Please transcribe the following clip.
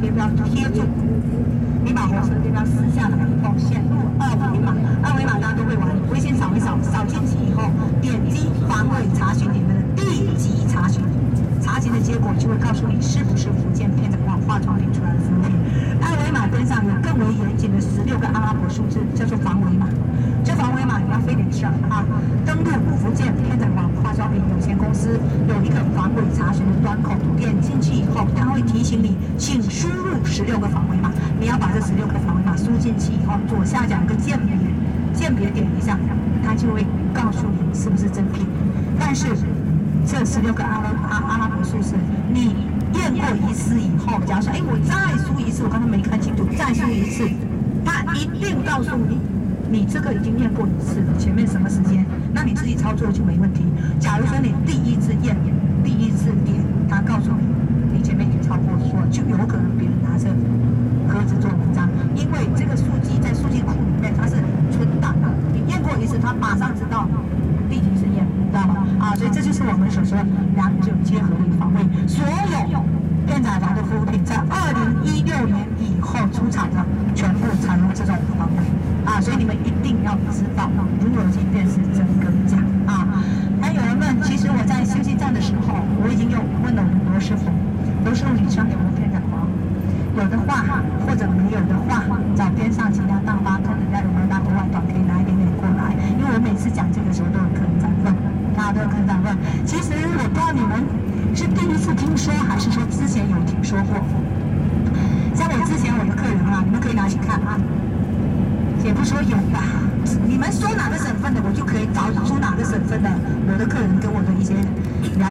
贴标贴住，你把火车贴标撕下来以后，显露二维码，二维码大家都会玩，微信扫一扫，扫进去以后，点击防伪查询里面的立即查询，查询的结果就会告诉你是不是福建片仔癀化妆品出来的服务品。二维码边上有更为严谨的16个阿拉伯数字，叫做防伪码。这防伪码你要费点事啊！登录福建片仔癀化妆品有限公司有一个防伪查询的端口，点进去以后，它会提醒你，请输入16个防伪码。你要把这16个防伪码输进去以后，左下角有个鉴别点一下，它就会告诉你是不是真品。但是这16个阿拉伯数字，你验过一次以后，假如说，我再输一次，我刚刚没看清楚，再输一次，它一定告诉你。你这个已经验过一次了，前面什么时间，那你自己操作就没问题。假如说你第一次验，第一次点，他告诉你，你前面已经超过说，就有可能别人拿着盒子做文章，因为这个数据在数据库里面它是存档的，你验过一次，他马上知道第几次验，知道吗？所以这就是我们所说的两者结合的防伪。所有片仔癀的服务品在2016年以后出厂的，全部采用这种防伪。所以你们一定要知道如何去辨识真跟假还有人问，其实我在休息站的时候，我已经有问了罗师傅，罗师傅你身有没有片仔癀？有的话或者没有的话，找边上其他大巴看人家有没有拿额外短，可以拿一点点过来。因为我每次讲这个时候都有客人在问，大家都有客人在问。其实我不知道你们是第一次听说，还是说之前有听说过。像我之前我的客人你们可以拿去看也不说有吧，你们说哪个省份的，我就可以找出哪个省份的我的客人跟我的一些